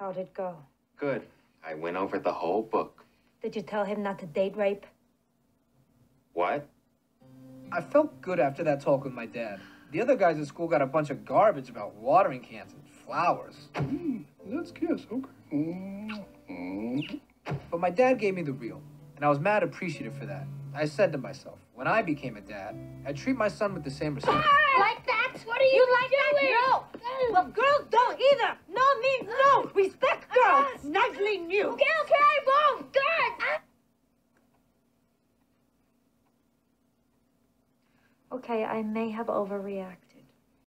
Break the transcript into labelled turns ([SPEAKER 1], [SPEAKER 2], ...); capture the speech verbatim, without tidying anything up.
[SPEAKER 1] How'd it go?
[SPEAKER 2] Good. I went over the whole book.
[SPEAKER 1] Did you tell him not to date rape?
[SPEAKER 2] What?
[SPEAKER 3] I felt good after that talk with my dad. The other guys at school got a bunch of garbage about watering cans and flowers.
[SPEAKER 4] Mm, let's kiss, okay. Mm, mm.
[SPEAKER 3] But my dad gave me the real, and I was mad appreciative for that. I said to myself, when I became a dad, I'd treat my son with the same respect.
[SPEAKER 1] Like that? What are you, you like doing? That? No. Well, girls don't either. No means no. Respect girls. Uh, Nicely new. Okay, okay, boom. Good. Okay, I may have overreacted.